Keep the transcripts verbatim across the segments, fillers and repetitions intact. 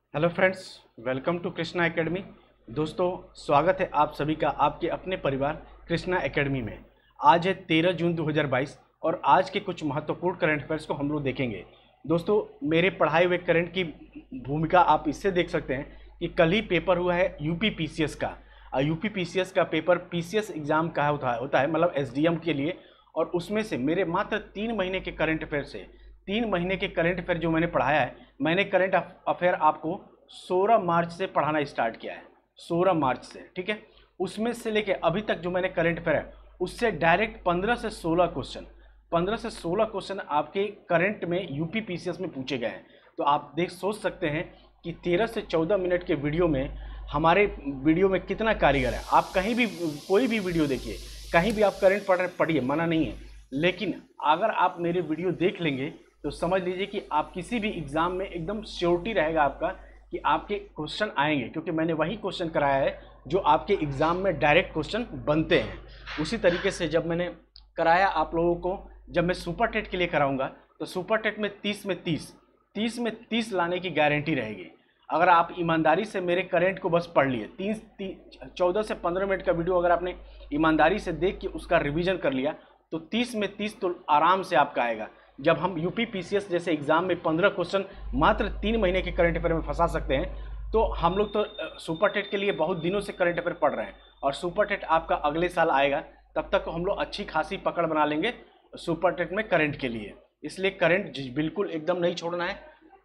Hello friends, welcome to Krishna academy. दोस्तों, स्वागत है आप सभी का आपके अपने परिवार कृष्णा एकेडमी में। आज है तेरह जून दो हज़ार बाईस और आज के कुछ महत्वपूर्ण करंट अफेयर्स को हम लोग देखेंगे। दोस्तों, मेरे पढ़ाए हुए करंट की भूमिका आप इससे देख सकते हैं कि कल ही पेपर हुआ है यूपी पीसीएस का। यूपी पीसीएस का पेपर पीसीएस एग्जाम का होता है होता है मतलब एसडीएम के लिए, और उसमें से मेरे मात्र तीन महीने के करंट अफेयर से तीन महीने के करंट अफेयर जो मैंने पढ़ाया है, मैंने करंट अफेयर आपको सोलह मार्च से पढ़ाना स्टार्ट किया है। सोलह मार्च से, ठीक है। उसमें से लेके अभी तक जो मैंने करंट अफेयर है उससे डायरेक्ट पंद्रह से सोलह क्वेश्चन पंद्रह से सोलह क्वेश्चन आपके करंट में यूपी पीसीएस में पूछे गए हैं। तो आप देख सोच सकते हैं कि तेरह से चौदह मिनट के वीडियो में हमारे वीडियो में कितना कारीगर है। आप कहीं भी कोई भी वीडियो देखिए, कहीं भी आप करंट पढ़ पढ़िए, मना नहीं है, लेकिन अगर आप मेरे वीडियो देख लेंगे तो समझ लीजिए कि आप किसी भी एग्जाम में एकदम श्योरिटी रहेगा आपका कि आपके क्वेश्चन आएंगे, क्योंकि मैंने वही क्वेश्चन कराया है जो आपके एग्जाम में डायरेक्ट क्वेश्चन बनते हैं। उसी तरीके से जब मैंने कराया आप लोगों को, जब मैं सुपर टेट के लिए कराऊंगा तो सुपर टेट में तीस में तीस तीस में तीस लाने की गारंटी रहेगी। अगर आप ईमानदारी से मेरे करंट को बस पढ़ लिए, तीस चौदह से पंद्रह मिनट का वीडियो अगर आपने ईमानदारी से देख के उसका रिवीजन कर लिया तो तीस में तीस तो आराम से आपका आएगा। जब हम यूपी पीसीएस जैसे एग्जाम में पंद्रह क्वेश्चन मात्र तीन महीने के करंट अफेयर में फंसा सकते हैं, तो हम लोग तो सुपर टेट के लिए बहुत दिनों से करंट अफेयर पढ़ रहे हैं और सुपर टेट आपका अगले साल आएगा। तब तक हम लोग अच्छी खासी पकड़ बना लेंगे सुपर टेट में करंट के लिए। इसलिए करंट बिल्कुल एकदम नहीं छोड़ना है,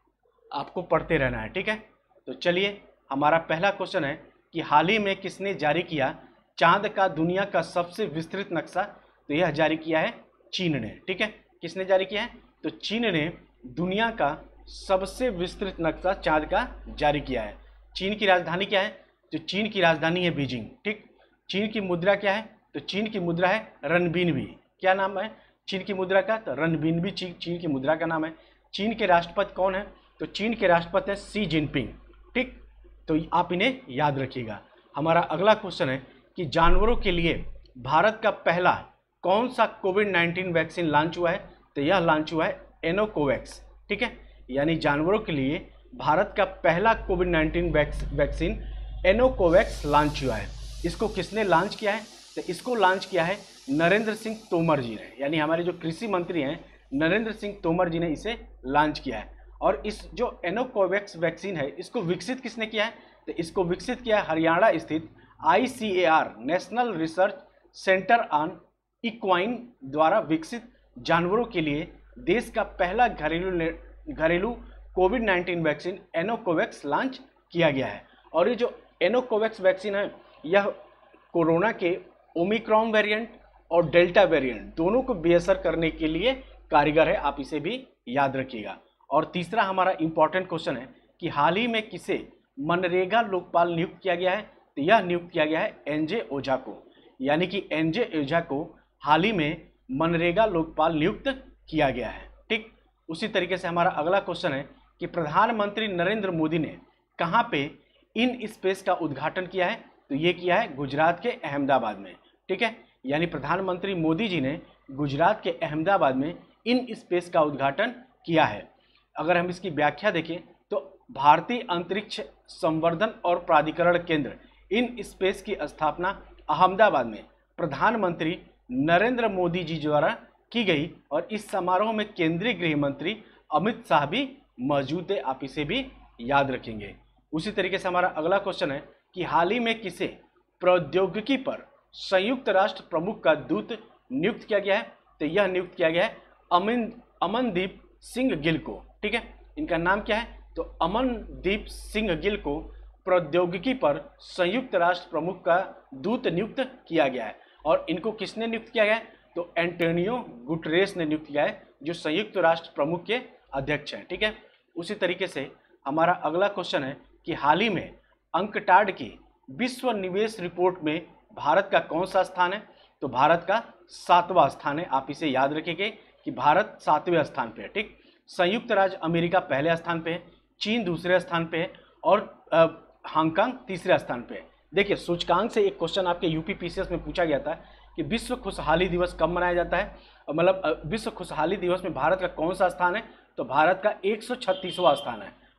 आपको पढ़ते रहना है, ठीक है। तो चलिए, हमारा पहला क्वेश्चन है कि हाल ही में किसने जारी किया चांद का दुनिया का सबसे विस्तृत नक्शा? तो यह जारी किया है चीन ने, ठीक है। किसने जारी किया है? तो चीन ने दुनिया का सबसे विस्तृत नक्शा चांद का जारी किया है। चीन की राजधानी क्या है? तो चीन की राजधानी है बीजिंग, ठीक। चीन की मुद्रा क्या है? तो चीन की मुद्रा है रनबीनबी। क्या नाम है चीन की मुद्रा का? तो रनबीनबी चीन की मुद्रा का नाम है। चीन के राष्ट्रपति कौन है? तो चीन के राष्ट्रपति हैं शी जिनपिंग, ठीक। तो आप इन्हें याद रखिएगा। हमारा अगला क्वेश्चन है कि जानवरों के लिए भारत का पहला कौन सा कोविड नाइन्टीन वैक्सीन लॉन्च हुआ है? तो यह लॉन्च हुआ है एनोकोवैक्स, ठीक है। यानी जानवरों के लिए भारत का पहला Covid nineteen vaccine Anocovax launch हुआ है। इसको किसने लॉन्च किया है? तो इसको लॉन्च किया है नरेंद्र सिंह तोमर जी ने, यानी हमारे जो कृषि मंत्री हैं नरेंद्र सिंह तोमर जी ने इसे लॉन्च किया है। और इस जो एनोकोवैक्स वैक्सीन है इसको विकसित किसने किया है? तो इसको विकसित किया है हरियाणा स्थित I C A R National Research Centre on Equine द्वारा विकसित जानवरों के लिए देश का पहला घरेलू घरेलू Covid nineteen vaccine Anocovax launch किया गया है। और ये जो एनोकोवैक्स वैक्सीन है यह कोरोना के ओमिक्रॉन वेरिएंट और डेल्टा वेरिएंट दोनों को बेअसर करने के लिए कारीगर है, आप इसे भी याद रखिएगा। और तीसरा हमारा इंपॉर्टेंट क्वेश्चन है कि हाल ही में किसे मनरेगा लोकपाल नियुक्त किया गया है? तो यह नियुक्त किया गया है एनजे ओझा को, यानी कि एनजे ओझा को हाल ही में मनरेगा लोकपाल नियुक्त किया गया है, ठीक। उसी तरीके से हमारा अगला क्वेश्चन है कि प्रधानमंत्री नरेंद्र मोदी ने कहां पे इन स्पेस का उद्घाटन किया है? तो ये किया है गुजरात के अहमदाबाद में, ठीक है। यानी प्रधानमंत्री मोदी जी ने गुजरात के अहमदाबाद में इन स्पेस का उद्घाटन किया है। अगर हम इसकी व्याख्या देखें तो भारतीय अंतरिक्ष संवर्धन और प्राधिकरण केंद्र इन स्पेस की स्थापना अहमदाबाद में प्रधानमंत्री नरेंद्र मोदी जी द्वारा की गई और इस समारोह में केंद्रीय गृह मंत्री अमित शाह भी मौजूद थे, आप इसे भी याद रखेंगे। उसी तरीके से हमारा अगला क्वेश्चन है कि हाल ही में किसे प्रौद्योगिकी पर संयुक्त राष्ट्र प्रमुख का दूत नियुक्त किया गया है? तो यह नियुक्त किया गया है अमन अमनदीप सिंह गिल को, ठीक है। इनका नाम क्या है? तो अमनदीप सिंह गिल को प्रौद्योगिकी पर संयुक्त राष्ट्र प्रमुख का दूत नियुक्त किया गया है। और इनको किसने नियुक्त किया गया है? तो एंटोनियो गुटरेस ने नियुक्त किया है, जो संयुक्त राष्ट्र प्रमुख के अध्यक्ष हैं, ठीक है। उसी तरीके से हमारा अगला क्वेश्चन है कि हाल ही में अंकटाड की विश्व निवेश रिपोर्ट में भारत का कौन सा स्थान है? तो भारत का सातवां स्थान है, आप इसे याद रखेंगे कि भारत सातवें स्थान पे है, ठीक। संयुक्त राज्य अमेरिका पहले स्थान पे है, चीन दूसरे स्थान पे है और हांगकांग तीसरे स्थान पे है। देखिए, सूचकांक से एक क्वेश्चन आपके यूपी पीसीएस में पूछा गया था कि विश्व खुशहाली दिवस कब मनाया जाता है, मतलब विश्व खुशहाली दिवस में भारत का कौन सा स्थान है? तो भारत का एक सौ छत्तीसवां स्थान है।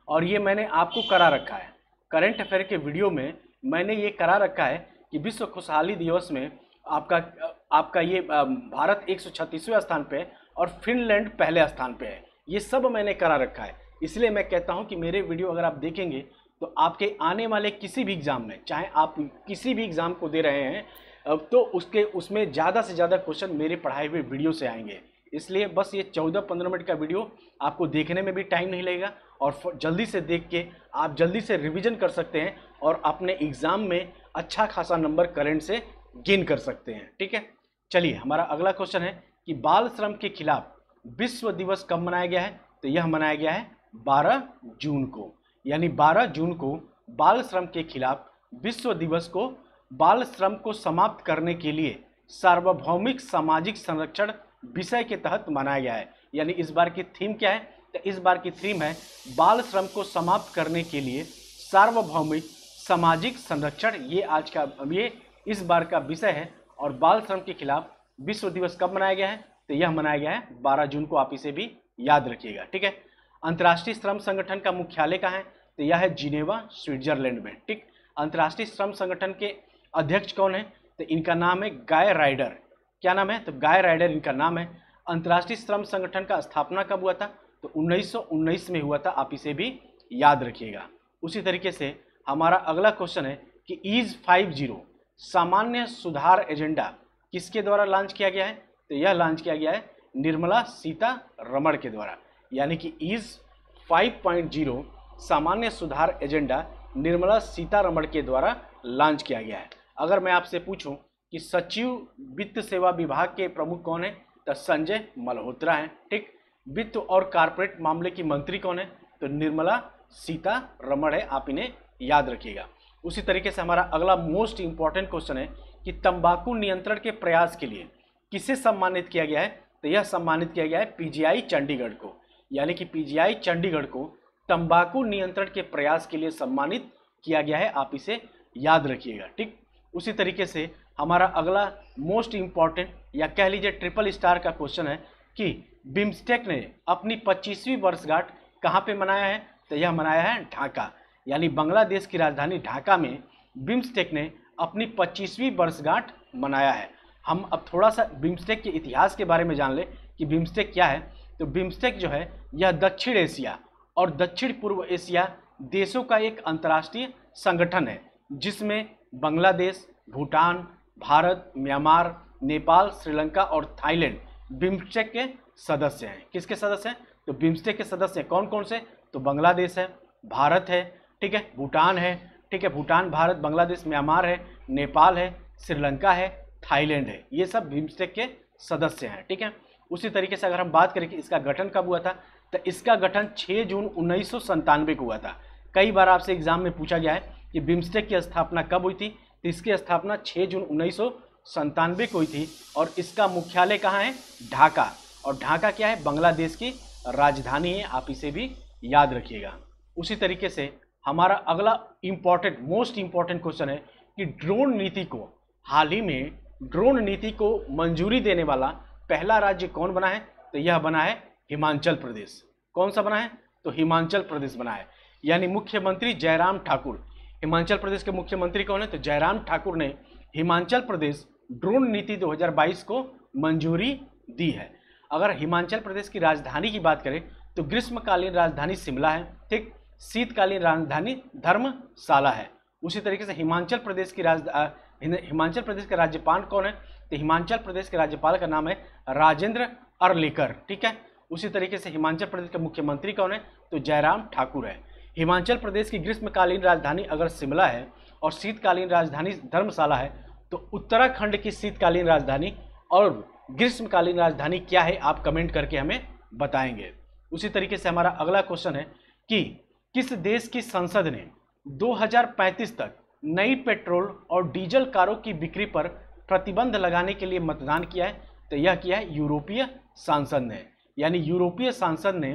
और ये मैंने आपको करा रखा है। करंट अफेयर के वीडियो में मैंने ये करा रखा है कि विश्व खुशहाली दिवस में आपका आपका ये भारत एक सौ छत्तीसवें स्थान पे है और फिनलैंड पहले स्थान पे है। ये सब मैंने करा रखा है। इसलिए मैं कहता हूँ कि मेरे वीडियो अगर आप देखेंगे तो आपके आने वाले किसी भी एग्ज़ाम में, चाहे आप किसी भी एग्ज़ाम को दे रहे हैं, तो उसके उसमें ज़्यादा से ज़्यादा क्वेश्चन मेरे पढ़ाए हुए वीडियो से आएंगे। इसलिए बस ये चौदह पंद्रह मिनट का वीडियो आपको देखने में भी टाइम नहीं लगेगा और जल्दी से देख के आप जल्दी से रिवीजन कर सकते हैं और अपने एग्ज़ाम में अच्छा खासा नंबर करंट से गेन कर सकते हैं। ठीक है, चलिए हमारा अगला क्वेश्चन है कि बाल श्रम के खिलाफ विश्व दिवस कब मनाया गया है? तो यह मनाया गया है बारह जून को, यानी बारह जून को बाल श्रम के खिलाफ विश्व दिवस को बाल श्रम को समाप्त करने के लिए सार्वभौमिक सामाजिक संरक्षण विषय के तहत मनाया गया है। यानी इस बार की थीम क्या है? तो इस बार की थीम है बाल श्रम को समाप्त करने के लिए सार्वभौमिक सामाजिक संरक्षण। ये आज का ये इस बार का विषय है। और बाल श्रम के खिलाफ विश्व दिवस कब मनाया गया है? तो यह मनाया गया है बारह जून को। आप इसे भी याद रखिएगा। ठीक है, अंतर्राष्ट्रीय श्रम संगठन का मुख्यालय कहाँ है? तो यह है जिनेवा, स्विट्जरलैंड में। ठीक, अंतर्राष्ट्रीय श्रम संगठन के अध्यक्ष कौन है? तो इनका नाम है गाय राइडर। क्या नाम है? तो गाय राइडर इनका नाम है। अंतर्राष्ट्रीय श्रम संगठन का स्थापना कब हुआ था? तो उन्नीस सौ उन्नीस में हुआ था। आप इसे भी याद रखिएगा। उसी तरीके से हमारा अगला क्वेश्चन है कि ईज फाइव जीरो सामान्य सुधार एजेंडा किसके द्वारा लॉन्च किया गया है? तो यह लॉन्च किया गया है निर्मला सीतारमण के द्वारा। यानी कि ईज फाइव पॉइंट ज़ीरो सामान्य सुधार एजेंडा निर्मला सीतारमण के द्वारा लॉन्च किया गया है। अगर मैं आपसे पूछूं कि सचिव वित्त सेवा विभाग के प्रमुख कौन है? तो संजय मल्होत्रा हैं। ठीक, वित्त और कारपोरेट मामले की मंत्री कौन है? तो निर्मला सीतारमण है। आप इन्हें याद रखिएगा। उसी तरीके से हमारा अगला मोस्ट इंपॉर्टेंट क्वेश्चन है कि तंबाकू नियंत्रण के प्रयास के लिए किसे सम्मानित किया गया है? तो यह सम्मानित किया गया है पीजीआई चंडीगढ़ को। यानी कि पीजीआई चंडीगढ़ को तंबाकू नियंत्रण के प्रयास के लिए सम्मानित किया गया है। आप इसे याद रखिएगा। ठीक, उसी तरीके से हमारा अगला मोस्ट इंपॉर्टेंट या कह लीजिए ट्रिपल स्टार का क्वेश्चन है कि बिम्स्टेक ने अपनी पच्चीसवीं वर्षगांठ कहाँ पे मनाया है? तो यह मनाया है ढाका। यानी बांग्लादेश की राजधानी ढाका में बिम्स्टेक ने अपनी पच्चीसवीं वर्षगांठ मनाया है। हम अब थोड़ा सा बिम्स्टेक के इतिहास के बारे में जान ले कि बिम्स्टेक क्या है। तो बिम्स्टेक जो है यह दक्षिण एशिया और दक्षिण पूर्व एशिया देशों का एक अंतर्राष्ट्रीय संगठन है जिसमें बांग्लादेश, भूटान, भारत, म्यांमार, नेपाल, श्रीलंका और थाईलैंड बिम्स्टेक के सदस्य हैं। किसके सदस्य हैं? तो बिम्स्टेक के सदस्य कौन कौन से? तो बांग्लादेश है, भारत है, ठीक है, भूटान है, ठीक है, भूटान, भारत, बांग्लादेश, म्यांमार है, नेपाल है, श्रीलंका है, थाईलैंड है। ये सब बिम्स्टेक के सदस्य हैं। ठीक है, उसी तरीके से अगर हम बात करें कि इसका गठन कब हुआ था, तो इसका गठन छह जून उन्नीस सौ संतानवे को हुआ था। कई बार आपसे एग्जाम में पूछा गया है कि बिम्स्टेक की स्थापना कब हुई थी? तो इसकी स्थापना छह जून उन्नीस सौ संतानवे को हुई थी और इसका मुख्यालय कहाँ है? ढाका। और ढाका क्या है? बांग्लादेश की राजधानी है। आप इसे भी याद रखिएगा। उसी तरीके से हमारा अगला इंपॉर्टेंट मोस्ट इंपॉर्टेंट क्वेश्चन है कि ड्रोन नीति को हाल ही में ड्रोन नीति को मंजूरी देने वाला पहला राज्य कौन बना है? तो यह बना है हिमाचल प्रदेश। कौन सा बना है? तो हिमाचल प्रदेश बना है। यानी मुख्यमंत्री जयराम ठाकुर, हिमाचल प्रदेश के मुख्यमंत्री कौन है? तो जयराम ठाकुर ने हिमाचल प्रदेश ड्रोन नीति दो हज़ार बाईस को मंजूरी दी है। अगर हिमाचल प्रदेश की राजधानी की बात करें तो ग्रीष्मकालीन राजधानी शिमला है, ठीक, शीतकालीन राजधानी धर्मशाला है। उसी तरीके से हिमाचल प्रदेश की राज हिमाचल प्रदेश के राज्यपाल कौन है? तो हिमाचल प्रदेश के राज्यपाल का नाम है राजेंद्र अर्लेकर, ठीक है। उसी तरीके से हिमाचल प्रदेश के मुख्यमंत्री कौन है? तो जयराम ठाकुर है। हिमाचल प्रदेश की ग्रीष्मकालीन राजधानी अगर शिमला है और शीतकालीन राजधानी धर्मशाला है तो उत्तराखंड की शीतकालीन राजधानी और ग्रीष्मकालीन राजधानी क्या है? आप कमेंट करके हमें बताएंगे। उसी तरीके से हमारा अगला क्वेश्चन है कि किस देश की संसद ने दो हज़ार पैंतीस तक नई पेट्रोल और डीजल कारों की बिक्री पर प्रतिबंध लगाने के लिए मतदान किया है? तो यह किया है यूरोपीय सांसद ने। यानी यूरोपीय सांसद ने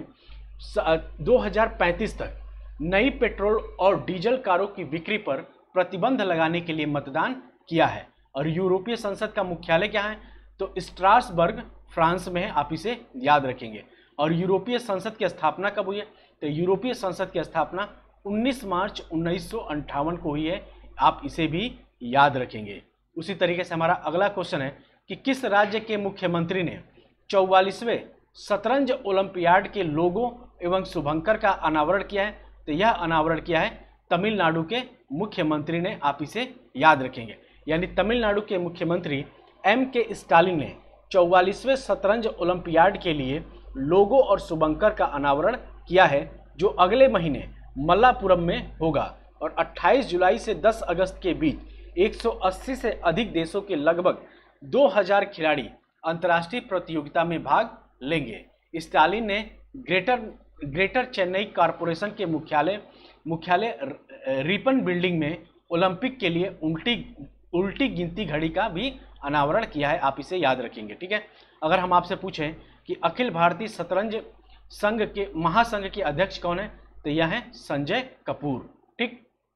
दो हज़ार पैंतीस तक नई पेट्रोल और डीजल कारों की बिक्री पर प्रतिबंध लगाने के लिए मतदान किया है। और यूरोपीय संसद का मुख्यालय क्या है? तो स्ट्रासबर्ग फ्रांस में है। आप इसे याद रखेंगे। और यूरोपीय संसद की स्थापना कब हुई है? तो यूरोपीय संसद की स्थापना उन्नीस मार्च उन्नीस सौ अंठावन को हुई है, आप इसे भी याद रखेंगे। उसी तरीके से हमारा अगला क्वेश्चन है कि किस राज्य के मुख्यमंत्री ने चौवालीसवें शतरंज ओलंपियाड के लोगो एवं शुभंकर का अनावरण किया है? तो यह अनावरण किया है तमिलनाडु के मुख्यमंत्री ने, आप इसे याद रखेंगे। यानी तमिलनाडु के मुख्यमंत्री एम के स्टालिन ने चौवालीसवें शतरंज ओलंपियाड के लिए लोगो और शुभंकर का अनावरण किया है, जो अगले महीने मल्लापुरम में होगा और अट्ठाईस जुलाई से दस अगस्त के बीच एक सौ अस्सी से अधिक देशों के लगभग दो हज़ार खिलाड़ी अंतर्राष्ट्रीय प्रतियोगिता में भाग लेंगे। स्टालिन ने ग्रेटर ग्रेटर चेन्नई कॉरपोरेशन के मुख्यालय मुख्यालय रिपन बिल्डिंग में ओलंपिक के लिए उल्टी उल्टी गिनती घड़ी का भी अनावरण किया है, आप इसे याद रखेंगे। ठीक है, अगर हम आपसे पूछें कि अखिल भारतीय शतरंज संघ के महासंघ के अध्यक्ष कौन है? तो यह है संजय कपूर। ठीक,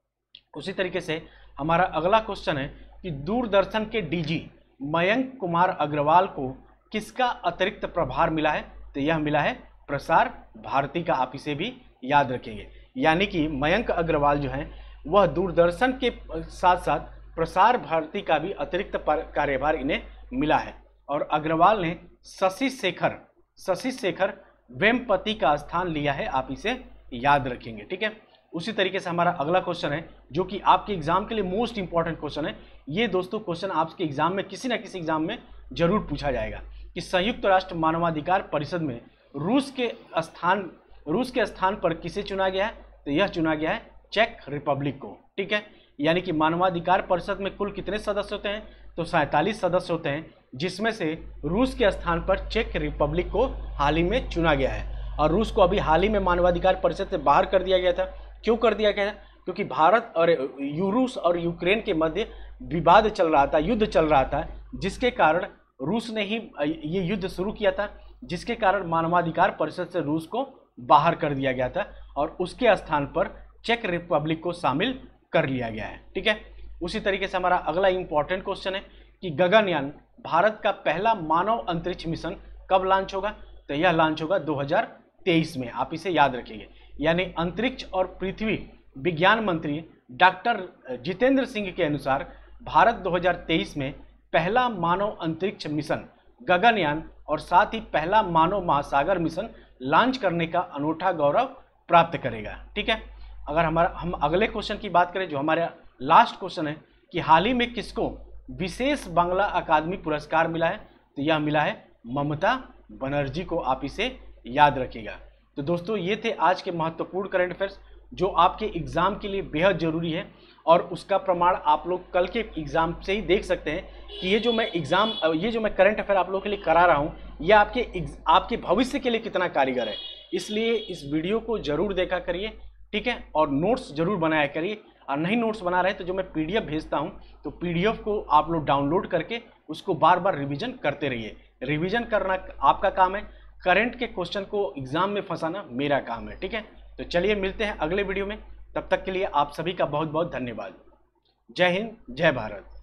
उसी तरीके से हमारा अगला क्वेश्चन है कि दूरदर्शन के डीजी मयंक कुमार अग्रवाल को किसका अतिरिक्त प्रभार मिला है? तो यह मिला है प्रसार भारती का, आप इसे भी याद रखेंगे। यानी कि मयंक अग्रवाल जो है वह दूरदर्शन के साथ साथ प्रसार भारती का भी अतिरिक्त कार्यभार इन्हें मिला है। और अग्रवाल ने शशि शेखर शशि शेखर वेम्पति का स्थान लिया है, आप इसे याद रखेंगे। ठीक है, उसी तरीके से हमारा अगला क्वेश्चन है जो कि आपके एग्जाम के लिए मोस्ट इंपॉर्टेंट क्वेश्चन है। ये दोस्तों क्वेश्चन आपके एग्जाम में किसी ना किसी एग्जाम में जरूर पूछा जाएगा कि संयुक्त राष्ट्र मानवाधिकार परिषद में रूस के स्थान रूस के स्थान पर किसे चुना गया है? तो यह चुना गया है चेक रिपब्लिक को। ठीक है, यानी कि मानवाधिकार परिषद में कुल कितने सदस्य होते हैं? तो सैंतालीस सदस्य होते हैं, जिसमें से रूस के स्थान पर चेक रिपब्लिक को हाल ही में चुना गया है। और रूस को अभी हाल ही में मानवाधिकार परिषद से बाहर कर दिया गया था। क्यों कर दिया गया था? क्योंकि भारत और रूस और यूक्रेन के मध्य विवाद चल रहा था, युद्ध चल रहा था, जिसके कारण रूस ने ही ये युद्ध शुरू किया था, जिसके कारण मानवाधिकार परिषद से रूस को बाहर कर दिया गया था और उसके स्थान पर चेक रिपब्लिक को शामिल कर लिया गया है। ठीक है, उसी तरीके से हमारा अगला इंपॉर्टेंट क्वेश्चन है कि गगनयान भारत का पहला मानव अंतरिक्ष मिशन कब लॉन्च होगा? तो यह लॉन्च होगा दो हज़ार तेईस में, आप इसे याद रखेंगे। यानी अंतरिक्ष और पृथ्वी विज्ञान मंत्री डॉक्टर जितेंद्र सिंह के अनुसार भारत दो हज़ार तेईस में पहला मानव अंतरिक्ष मिशन गगनयान और साथ ही पहला मानव महासागर मिशन लॉन्च करने का अनूठा गौरव प्राप्त करेगा। ठीक है, अगर हमारा हम अगले क्वेश्चन की बात करें जो हमारा लास्ट क्वेश्चन है कि हाल ही में किसको विशेष बांग्ला अकादमी पुरस्कार मिला है? तो यह मिला है ममता बनर्जी को, आप इसे याद रखिएगा। तो दोस्तों ये थे आज के महत्वपूर्ण करंट अफेयर्स जो आपके एग्जाम के लिए बेहद जरूरी है और उसका प्रमाण आप लोग कल के एग्जाम से ही देख सकते हैं कि ये जो मैं एग्जाम ये जो मैं करंट अफेयर आप लोगों के लिए करा रहा हूँ ये आपके आपके भविष्य के लिए कितना कारीगर है। इसलिए इस वीडियो को जरूर देखा करिए, ठीक है, और नोट्स जरूर बनाया करिए। और नहीं नोट्स बना रहे तो जो मैं पीडीएफ भेजता हूँ तो पीडीएफ को आप लोग डाउनलोड करके उसको बार बार रिवीजन करते रहिए। रिवीजन करना आपका काम है, करंट के क्वेश्चन को एग्जाम में फंसाना मेरा काम है। ठीक है, तो चलिए मिलते हैं अगले वीडियो में, तब तक के लिए आप सभी का बहुत बहुत धन्यवाद। जय हिंद, जय भारत।